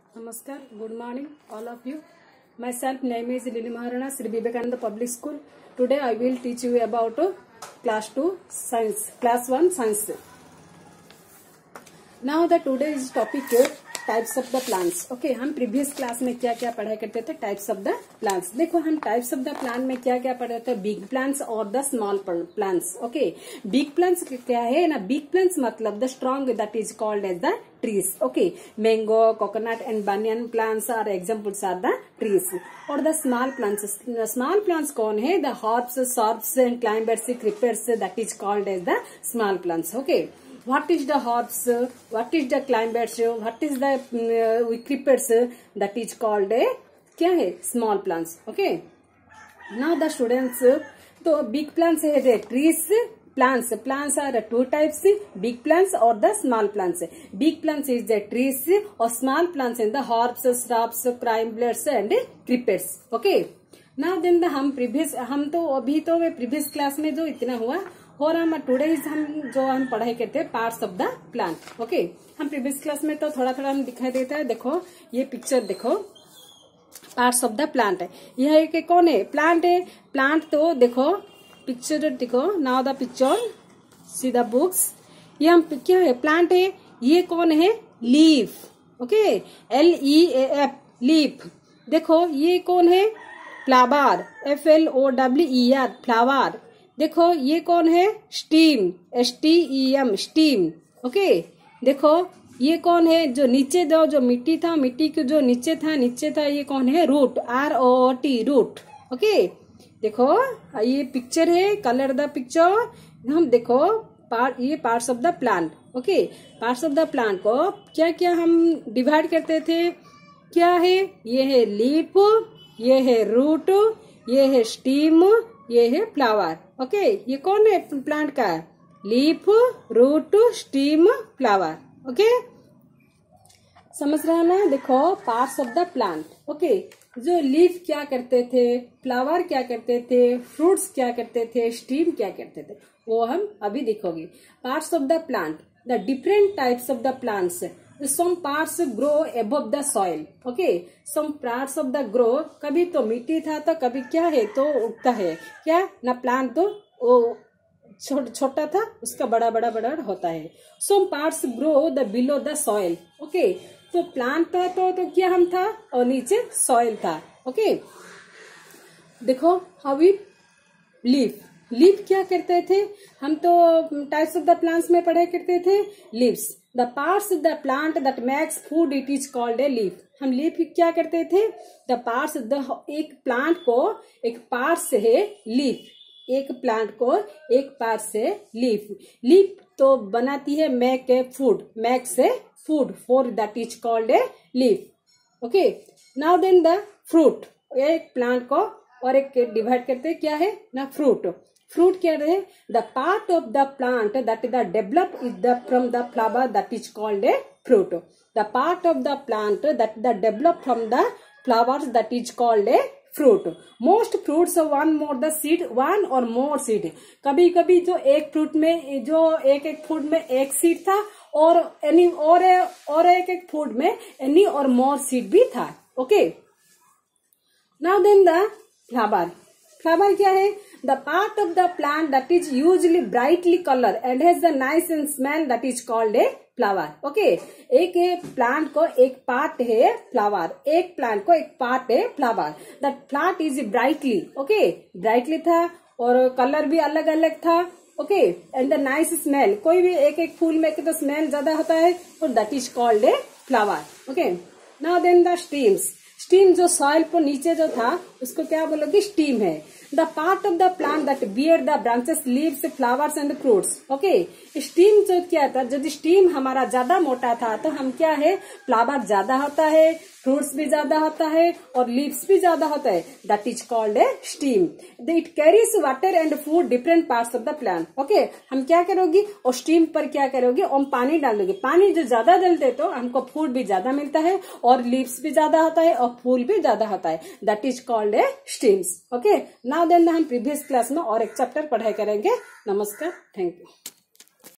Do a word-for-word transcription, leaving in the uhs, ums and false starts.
Namaskar, good morning all of you. Myself name is Lily Maharana, Sri Vivekananda Public School. Today I will teach you about uh, class two science, class one science. Now the today's topic is types of the plants. Okay, हम previous class में क्या क्या पढ़ाई करते थे? Types of the plants. देखो हम types of the plant में क्या क्या पढ़े थे? बिग प्लांट्स और the small plants. Okay, big plants क्या है ना? बिग प्लांट्स मतलब the strong that is called as the trees. Okay, mango, coconut and banyan plants are examples are the trees. और the small plants, small plants कौन है? The herbs, shrubs and climbers, creepers, that is called as the small plants. Okay, what is the herbs? What is the climbers? What is the uh, creepers? That is called a क्या है? Small plants. Okay, now the students, तो big plants है the trees. Plants, plants are two types, big plants or the small plants. Big plants is the trees or small plants in the herbs, shrubs, climbers and creepers. Okay. Now then the हम previous हम तो अभी तो वे previous class में जो इतना हुआ और हम टुडे हम जो हम पढ़ाई करते हैं parts of the plant. Okay, हम प्रीवियस क्लास में तो थोड़ा थोड़ा हम दिखाई देता है. देखो ये पिक्चर देखो, पार्ट्स ऑफ द प्लांट है. यह एक कौन है? प्लांट है. प्लांट तो देखो पिक्चर देखो. Now the picture see the books. ये हम क्या है? प्लांट है. ये कौन है? Leaf. Okay, L E F leaf. देखो ये कौन है? Flower, F L O W E R flower. देखो ये कौन है? Stem, S T E M stem. Okay, देखो ये कौन है? जो नीचे दो जो मिट्टी था, मिट्टी के जो नीचे था नीचे था ये कौन है? Root, R O T root. Okay, देखो ये पिक्चर है. Colour the picture. हम देखो पार्ट, ये parts of the plant. Okay, parts of the plant को क्या क्या हम डिवाइड करते थे? क्या है? ये है लीफ, ये है रूट, ये है स्टीम, ये है फ्लावर. ओके, ये कौन है प्लांट का? Leaf, root, stem, flower. Okay, समझ रहे हैं ना? देखो parts of the plant. Okay, जो लीफ क्या करते थे, फ्लावर क्या करते थे, फ्रूट्स क्या करते थे, स्टीम क्या करते थे, वो हम अभी देखोगे. Parts of the plant, the different types of the plants. Some parts grow above the soil. Okay, some parts of the grow, कभी तो मिट्टी था तो कभी क्या है तो उगता है. क्या ना? प्लांट तो वो छोटा छोटा था, उसका बड़ा बड़ा बड़ा होता है. Some parts grow the below the soil. Okay, तो प्लांट था तो, तो क्या हम था और नीचे सॉइल था. ओके, देखो अभी लीफ. लीफ क्या करते थे? हम तो टाइप्स ऑफ द प्लांट्स में पढ़ाई करते थे. Leaves, the parts of the plant that makes food, it is called a leaf. हम लीफ क्या करते थे? द पार्ट्स, द एक प्लांट को एक पार्ट से है लीफ. एक प्लांट को एक पार्ट से लीफ. लीफ तो बनाती है मेक ए फूड, मेक से food, for that is called a leaf. Okay, now then the fruit. एक प्लांट को और एक डिवाइड करते हैं क्या है ना? फ्रूट. फ्रूट क्या है? The part of the plant that the develop is the from the flower, that is called a fruit. The part of the plant that the develop from the flowers, that is called a fruit. Most fruits one more the seed, one or more seed. कभी कभी जो एक fruit में जो एक एक fruit में एक सीड था और एनी और और एक एक फ्रूट में एनी और मोर सीड भी था. Okay, now then the flower. Flower क्या है? The part of the plant that is usually brightly colour and has the nice and smell, that is called a flower. Okay, एक plant को एक part है flower, एक plant को एक part है flower. That plant is brightly. Okay, brightly था और कलर भी अलग अलग था. Okay, and the nice smell. कोई भी एक एक फूल में तो स्मेल ज्यादा होता है और that is called a flower. Okay, now then the stems. Stem जो सॉइल पर नीचे जो था उसको क्या बोलोगे? स्टीम है. The part of the plant that bear the branches, leaves, flowers and fruits. Okay, stem जो क्या था? यदि स्टीम हमारा ज्यादा मोटा था तो हम क्या है? फ्लावर ज्यादा होता है, फ्रूट्स भी ज्यादा होता है और लीव्स भी ज्यादा होता है. That is called a stem. It carries water and food different parts of the plant. Okay, हम क्या करोगी? और स्टीम पर क्या करोगे? हम पानी डाल दोगे. पानी जो ज्यादा डालते तो हमको फूड भी ज्यादा मिलता है और लीव्स भी ज्यादा होता है और फूल भी ज्यादा होता है. That is called a stems. Okay, now then हम प्रीवियस क्लास में और एक चैप्टर पढ़ाई करेंगे. नमस्कार, थैंक यू.